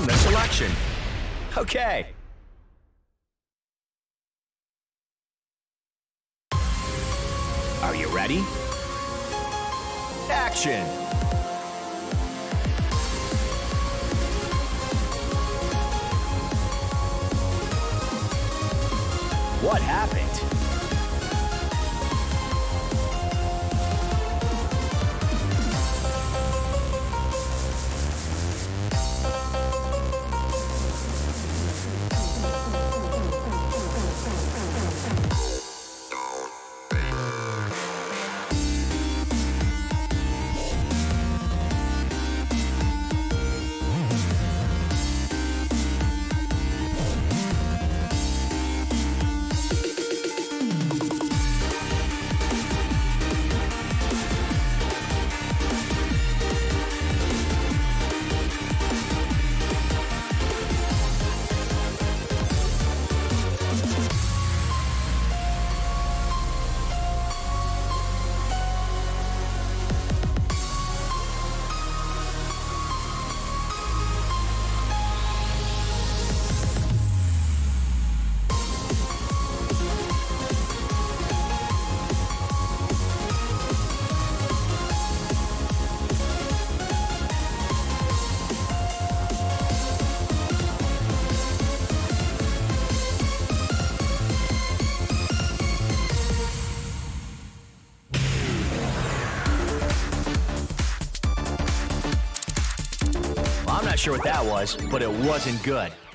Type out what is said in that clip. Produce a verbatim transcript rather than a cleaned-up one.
confirm the selection. Okay. Are you ready? Action! What happened? I'm not sure what that was, but it wasn't good.